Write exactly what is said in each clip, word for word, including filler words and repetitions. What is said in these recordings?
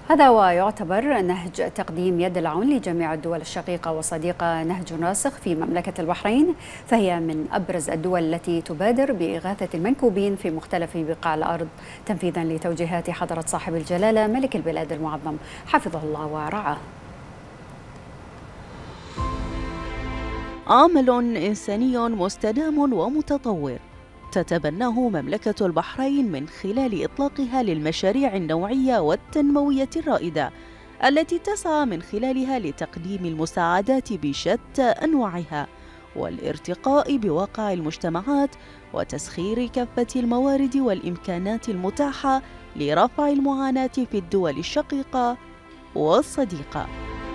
هذا ويعتبر نهج تقديم يد العون لجميع الدول الشقيقة والصديقة نهج راسخ في مملكة البحرين، فهي من أبرز الدول التي تبادر بإغاثة المنكوبين في مختلف بقاع الأرض تنفيذا لتوجيهات حضرة صاحب الجلالة ملك البلاد المعظم حفظه الله ورعاه. عمل إنساني مستدام ومتطور تتبناه مملكة البحرين من خلال إطلاقها للمشاريع النوعية والتنموية الرائدة التي تسعى من خلالها لتقديم المساعدات بشتى أنواعها والارتقاء بواقع المجتمعات وتسخير كافة الموارد والإمكانات المتاحة لرفع المعاناة في الدول الشقيقة والصديقة.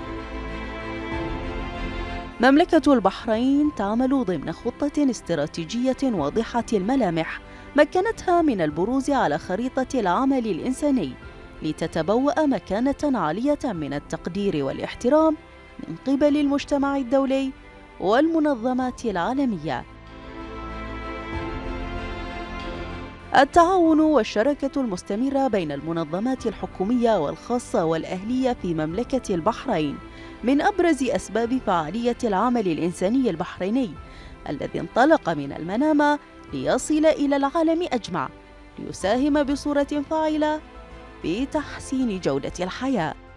مملكة البحرين تعمل ضمن خطة استراتيجية واضحة الملامح مكنتها من البروز على خريطة العمل الإنساني لتتبوأ مكانة عالية من التقدير والاحترام من قبل المجتمع الدولي والمنظمات العالمية. التعاون والشراكة المستمرة بين المنظمات الحكومية والخاصة والأهلية في مملكة البحرين من أبرز أسباب فعالية العمل الإنساني البحريني الذي انطلق من المنامة ليصل إلى العالم أجمع ليساهم بصورة فاعلة في تحسين جودة الحياة.